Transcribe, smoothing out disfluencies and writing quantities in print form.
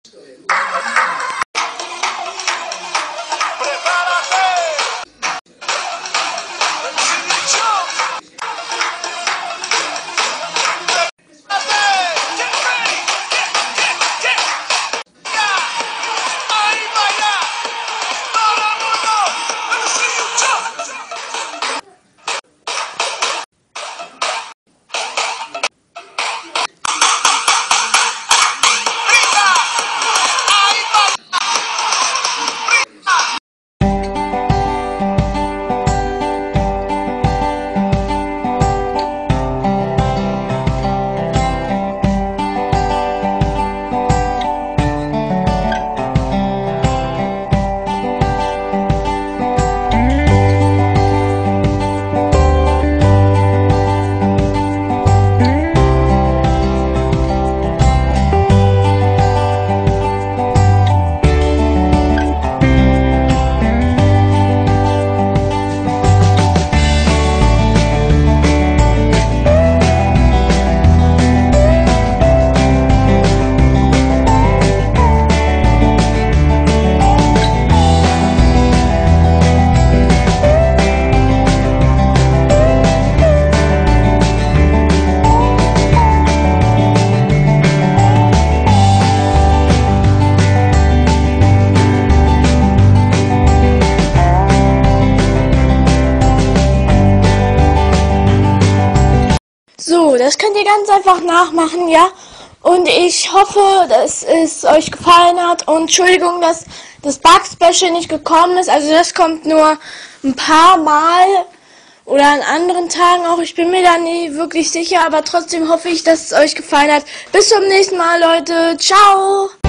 So, das könnt ihr ganz einfach nachmachen, ja? Und ich hoffe, dass es euch gefallen hat. Und Entschuldigung, dass das Bug-Special nicht gekommen ist. Also das kommt nur ein paar Mal oder an anderen Tagen auch. Ich bin mir da nie wirklich sicher, aber trotzdem hoffe ich, dass es euch gefallen hat. Bis zum nächsten Mal, Leute. Ciao!